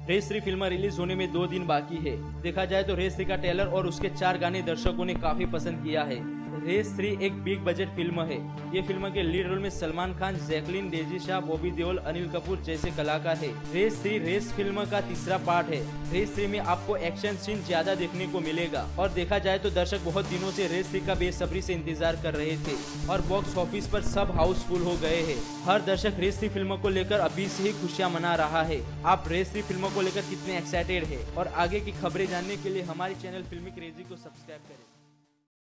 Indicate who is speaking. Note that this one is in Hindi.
Speaker 1: रेस 3 फिल्म रिलीज होने में 2 दिन बाकी है। देखा जाए तो रेस 3 का ट्रेलर और उसके 4 गाने दर्शकों ने काफी पसंद किया है। रेस 3 एक बिग बजट फिल्म है। ये फिल्म के लीड रोल में Salman Khan, Jacqueline, Daisy Shah, Bobby Deol, Anil Kapoor जैसे कलाकार है। रेस 3 रेस फिल्म का तीसरा पार्ट है। रेस 3 में आपको एक्शन सीन ज्यादा देखने को मिलेगा और देखा जाए तो दर्शक बहुत दिनों से रेस 3 का बेसब्री से इंतजार कर रहे थे और बॉक्स ऑफिस पर सब हाउसफुल हो गए हैं। हर दर्शक रेस 3 फिल्म को लेकर अभी से ही खुशियां मना रहा है। आप रेस 3 फिल्म को लेकर कितने एक्साइटेड है और आगे की खबरें जानने के लिए हमारे चैनल फिल्मी क्रेजी को सब्सक्राइब करें।